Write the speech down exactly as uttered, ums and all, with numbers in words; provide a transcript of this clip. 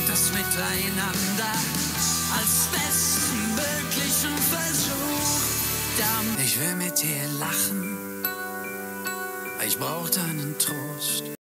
das Miteinander als besten möglichen Versuch. Ich will mit dir lachen, ich brauch deinen Trost.